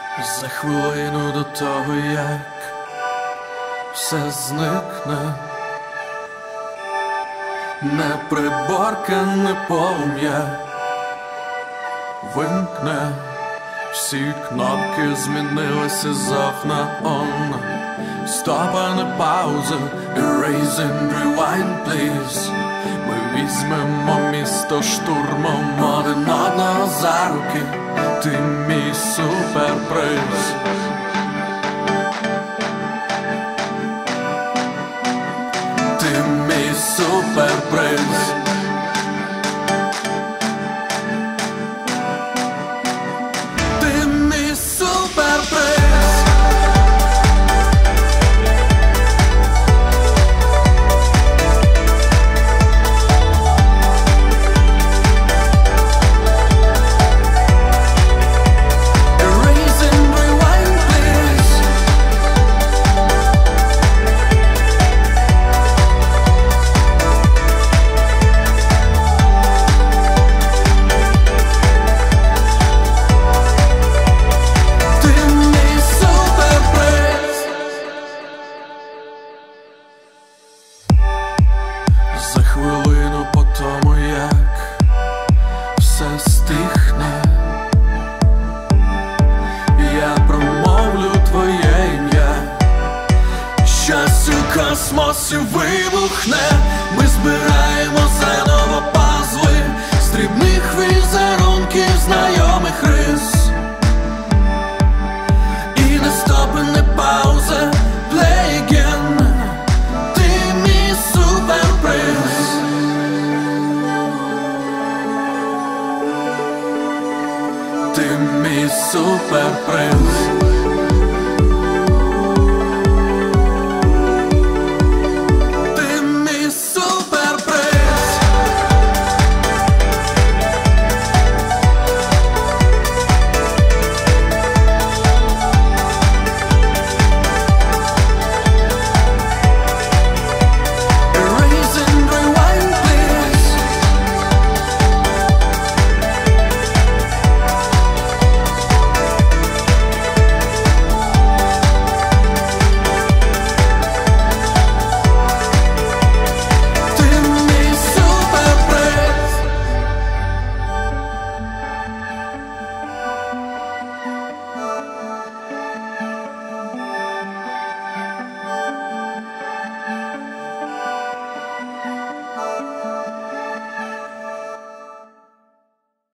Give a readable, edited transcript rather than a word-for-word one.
За хвилину до того, як все зникне, неприборкане полум'я вимкне, всі кнопки змінилися з off на on. Stop and a pause, erase and rewind, please. Ми візьмемо місто штурмом один одного за руки. Ти мій суперприз. Ти мій суперприз. Ти мій суперприз. За хвилину по тому, як все стихне, я промовлю твоє ім'я. Щось у космосі вибухне. Ми збираємо заново пазли з дрібних візерунків знайомих рис. І не стоп, і не пауза, play again. Ти мій суперприз.